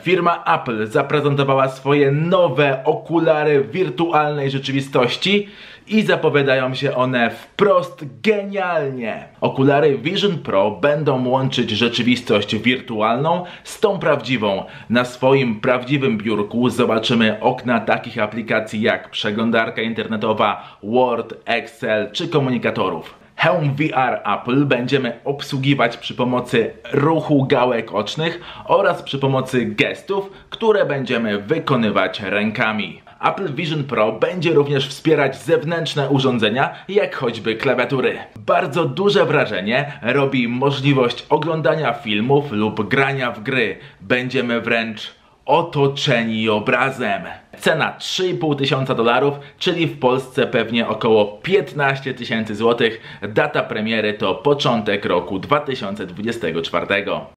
Firma Apple zaprezentowała swoje nowe okulary wirtualnej rzeczywistości i zapowiadają się one wprost genialnie. Okulary Vision Pro będą łączyć rzeczywistość wirtualną z tą prawdziwą. Na swoim prawdziwym biurku zobaczymy okna takich aplikacji jak przeglądarka internetowa, Word, Excel czy komunikatorów. Hełm VR Apple będziemy obsługiwać przy pomocy ruchu gałek ocznych oraz przy pomocy gestów, które będziemy wykonywać rękami. Apple Vision Pro będzie również wspierać zewnętrzne urządzenia, jak choćby klawiatury. Bardzo duże wrażenie robi możliwość oglądania filmów lub grania w gry. Będziemy wręcz otoczeni obrazem. Cena $3500, czyli w Polsce pewnie około 15 000 złotych. Data premiery to początek roku 2024.